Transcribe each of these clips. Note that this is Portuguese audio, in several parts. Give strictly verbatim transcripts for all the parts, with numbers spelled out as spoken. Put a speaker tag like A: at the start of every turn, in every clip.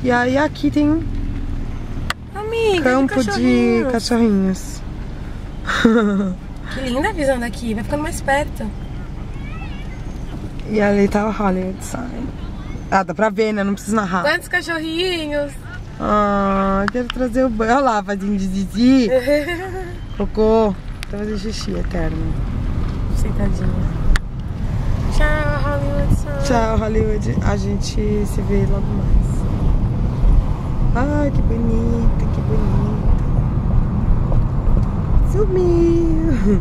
A: E aí aqui tem
B: Amiga,
A: campo de cachorrinhos.
B: Que linda a visão daqui, vai ficando mais perto.
A: E ali tá o Hollywood Sign. Ah, dá pra ver, né? Não precisa narrar.
B: Quantos cachorrinhos?
A: Ah, quero trazer o banho. Olha lá, fazendo de xixi. Cocô. Tô fazendo xixi eterno.
B: Sentadinha. Tchau, Hollywood Sign.
A: Tchau, Hollywood. A gente se vê logo mais. Ai, que bonita, que bonita. Sumiu.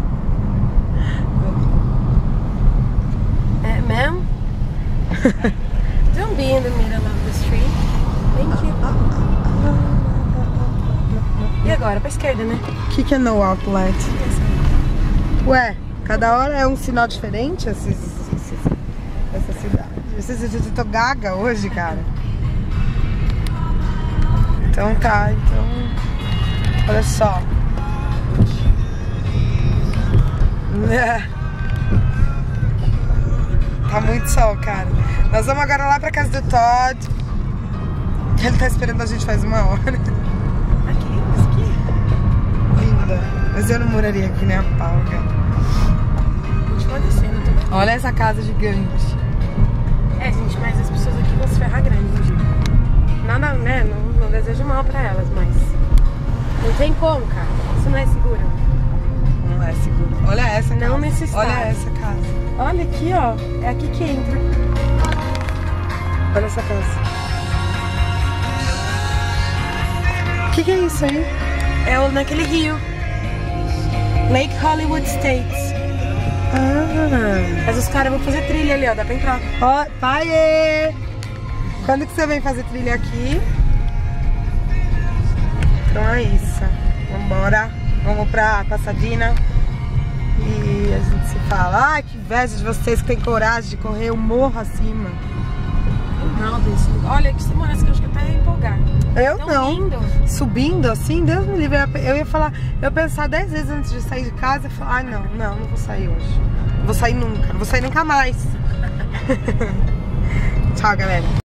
B: É mesmo? Don't be in the middle of the street. Thank you. E agora? Pra esquerda, né?
A: O que, que é no outlet? Ué, cada hora é um sinal diferente esses, esses, essa cidade. Eu tô gaga hoje, cara. Então tá, então... Olha só. Tá muito sol, cara. Nós vamos agora lá pra casa do Todd. Ele tá esperando a gente faz uma hora.
B: Aqui, isso aqui.
A: Linda. Mas eu não moraria aqui nem a pau, cara.
B: Continua descendo também.
A: Olha essa casa gigante.
B: É, gente, mas as pessoas aqui vão se ferrar grande um dia. Nada, né? Não, não desejo mal pra elas, mas... Não tem como, cara. Isso não é seguro.
A: Não é seguro. Olha essa casa.
B: Não nesse estado.
A: Olha essa casa.
B: Olha aqui, ó. É aqui que entra.
A: Olha essa casa. O que, que é isso aí?
B: É o, naquele rio. Lake Hollywood States.
A: Ah.
B: Mas os caras vão fazer trilha ali, ó. Dá pra entrar.
A: Ó, pai! Quando que você vem fazer trilha aqui? Então é isso. Vambora. Vamos pra Pasadena. E a gente se fala. Ai, que inveja de vocês que tem coragem de correr o morro acima.
B: Não, desse lugar. Olha, que se morasse que eu acho que até ia empolgar.
A: Eu
B: Tão
A: não.
B: lindo.
A: Subindo assim, Deus me livre. Eu ia falar, eu ia pensar dez vezes antes de sair de casa e falar, ah não, não, não vou sair hoje. Não vou sair nunca, não vou sair nunca mais. Tchau, galera.